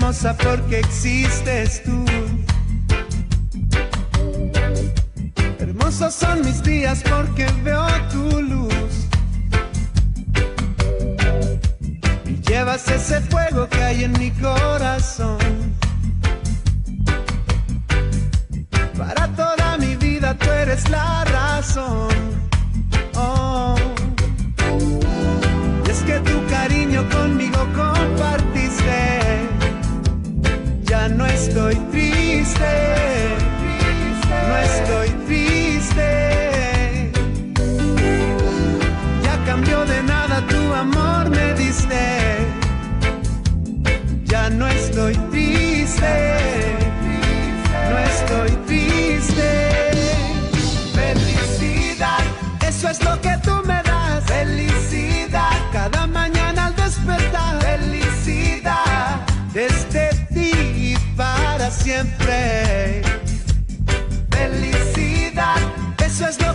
hermosa porque existes tú. Hermosos son mis días porque veo tu luz. Y llevas ese fuego que hay en mi corazón. Para toda mi vida tú eres la razón. Oh. Y es que tu cariño conmigo compartiste. Ya no estoy triste. No estoy triste. Ya cambió de nada, tu amor me diste. Ya no estoy triste. No estoy triste. Felicidad, eso es lo que tú me das. Felicidad, cada mañana al despertar. Felicidad, desde ti para siempre. Felicidad, eso es lo